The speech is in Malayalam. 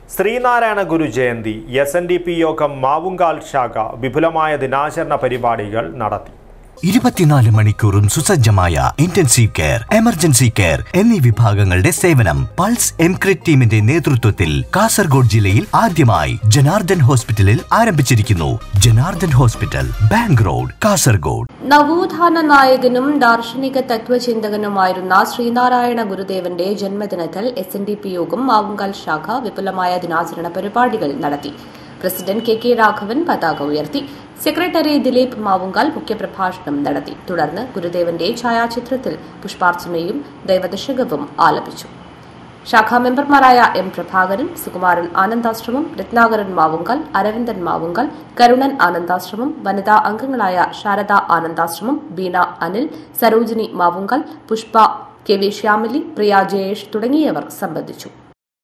ശ്രീനാരായണ ഗുരു ജയന്തി SNDP യോഗം മാവുങ്കാൽ ശാഖ വിപുലമായ ദിനാചരണ പരിപാടികൾ നടത്തി. 24 മണിക്കൂറും സുസജ്ജമായ ഇന്റൻസീവ് കെയർ, എമർജൻസി കെയർ എന്നീ വിഭാഗങ്ങളുടെ സേവനം പൾസ് എംക്രിറ്റ് ടീമിന്റെ നേതൃത്വത്തിൽ കാസർഗോഡ് ജില്ലയിൽ ആദ്യമായി ജനാർദ്ദൻ ഹോസ്പിറ്റലിൽ ആരംഭിച്ചിരിക്കുന്നു. Janardhan hospital, bank road, Kasaragod. നവോത്ഥാന നായകനും ദാർശനിക തത്വചിന്തകനുമായിരുന്ന ശ്രീനാരായണ ഗുരുദേവന്റെ ജന്മദിനത്തിൽ SNDP യോഗം മാവുങ്കാൽ ശാഖ വിപുലമായ ദിനാചരണ പരിപാടികൾ നടത്തി. പ്രസിഡന്റ് KK രാഘവൻ പതാക ഉയർത്തി. സെക്രട്ടറി ദിലീപ് മാവുങ്കാൽ മുഖ്യപ്രഭാഷണം നടത്തി. തുടർന്ന് ഗുരുദേവന്റെ ഛായാചിത്രത്തിൽ പുഷ്പാർച്ചനയും ദൈവദശകവും ആലപിച്ചു. ശാഖാ മെമ്പർമാരായ M. പ്രഭാകരൻ, സുകുമാരൻ ആനന്ദാശ്രമം, രത്നാകരൻ മാവുങ്കാൽ, അരവിന്ദൻ മാവുങ്കാൽ, കരുണൻ ആനന്ദാശ്രമം, വനിതാ അംഗങ്ങളായ ശാരദ ആനന്ദാശ്രമം, ബീന അനിൽ, സരോജിനി മാവുങ്കാൽ, പുഷ്പ KV ശ്യാമിലി, പ്രിയ ജയേഷ് തുടങ്ങിയവർ സംബന്ധിച്ചു.